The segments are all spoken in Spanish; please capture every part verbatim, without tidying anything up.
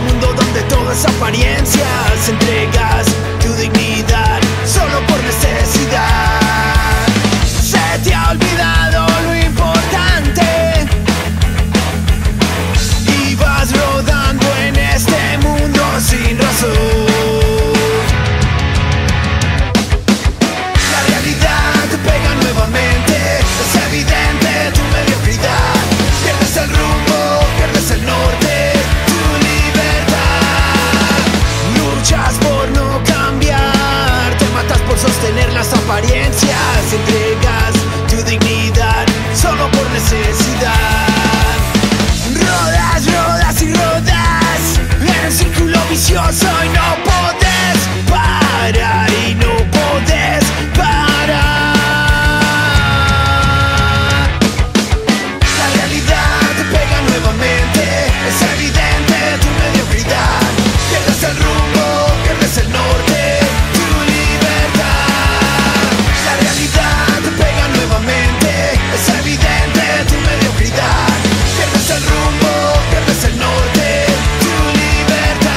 mundo donde todo es apariencias, entregas tu dignidad solo por necesidad. Se te ha olvidado lo importante y vas rodando en este mundo sin razón. La realidad te pega nuevamente, es evidente tu mediocridad. Pierdes el rumbo, pierdes el norte, tu libertad. Luchas por no cambiar, te matas por sostener las apariencias, entregas tu dignidad solo por necesidad. Rodas, rodas y rodas en un círculo vicioso y no podés parar, y no podés parar. La realidad te pega nuevamente, es evidente tu mediocridad. Pierdes el rumbo, pierdes el norte, tu libertad. La realidad te pega nuevamente, es evidente tu mediocridad. Pierdes el rumbo, pierdes el norte, tu libertad.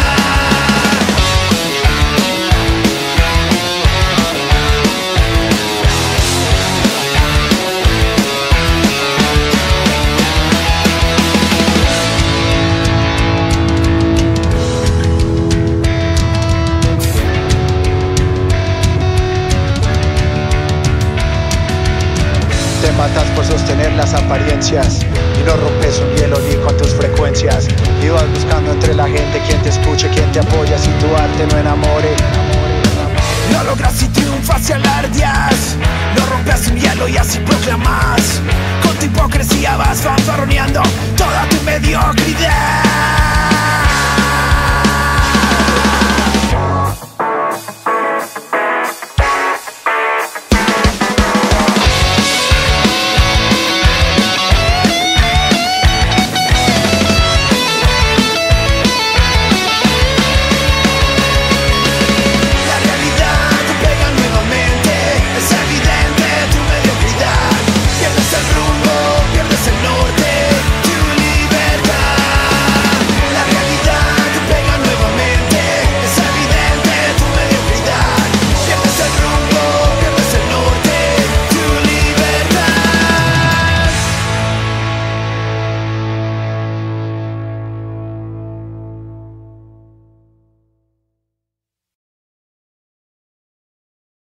Te matas por sostener las apariencias y no rompes un hielo ni con tus frecuencias. Y vas buscando entre la gente quien te escuche, quien te apoya si tu arte no enamore. No logras y triunfas y alardeas, no rompes un hielo y así proclamas. Con tu hipocresía vas fanfarroneando toda tu mediocridad.